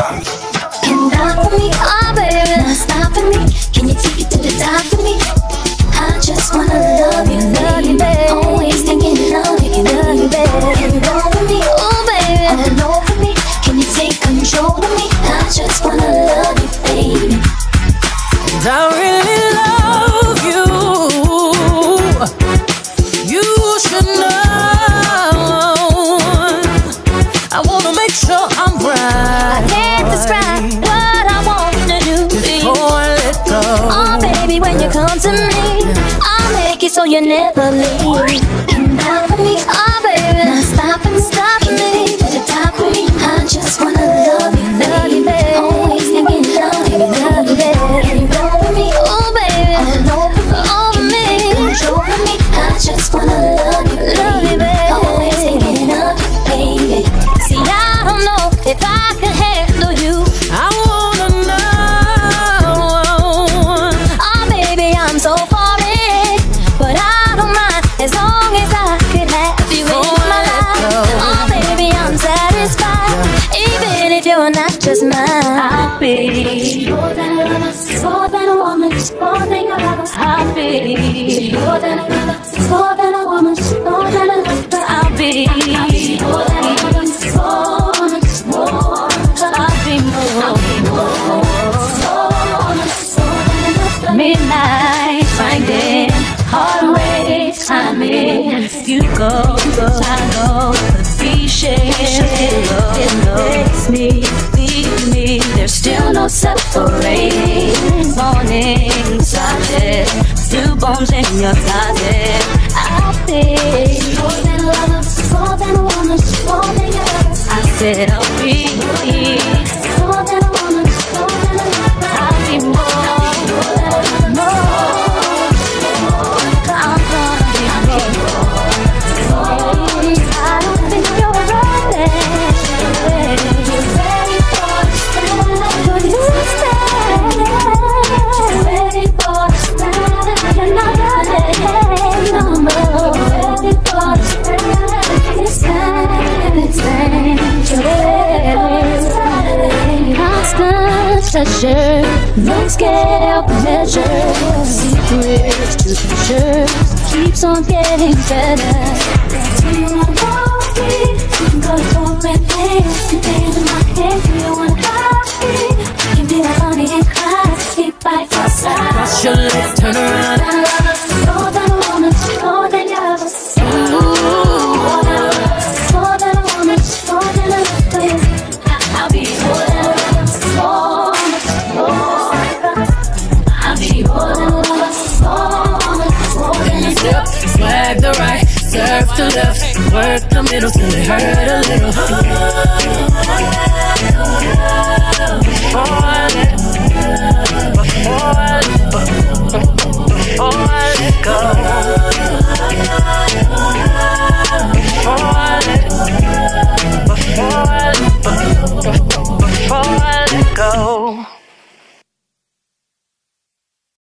Can die for me, oh baby, not stop for me. Can you take it to the top for me? I just wanna love you, baby. Always thinking of you, baby. Can you roll with me, oh baby, all over me? Can you take control of me? I just wanna love you, baby. And I really love you. You should know. I wanna make sure I'm right. I can't describe what I wanna do before I let go. Oh baby, when you come to me, I'll make it so you never leave. Can die for me, oh baby, not stop me, to the top of me. I just wanna love you, baby. Always thinking of you, baby. Can you roll with me, oh baby, all over me, control of me. I just wanna love you, baby. Always thinking of you, baby. See, I don't know if I can handle you. I wanna know. Oh baby, I'm so far in, but I don't mind as long as I could have you in my life. Oh baby, I'm satisfied, even if you're not just mine. I'll be more than a lover, more than a woman, more than a lover. I'll be more than a lover, more than a woman, more than a lover. I'll be more than a lover, more. I'll be more. Midnight, finding heartbreak, timing. You go, I go. The cliche, it makes me, leave me. There's still no separating. Morning, started, two bones in your closet. I'll be more than a lover, more than a woman, more than a lover. I said I'll be more than a woman, more than a lover. I'll be more. Pleasure, no scale measure. Secrets to treasure keeps on getting better. Do you wanna go free? You can go to and dance. And then in my head, you wanna cry. You can be like Bonnie and Clyde. Keep by your side. Cross your legs, turn around. More than a woman, more than your other. More than a woman, more than a other. I'll be more than a woman. Swag the right, surf the left, work the middle till it hurt a little.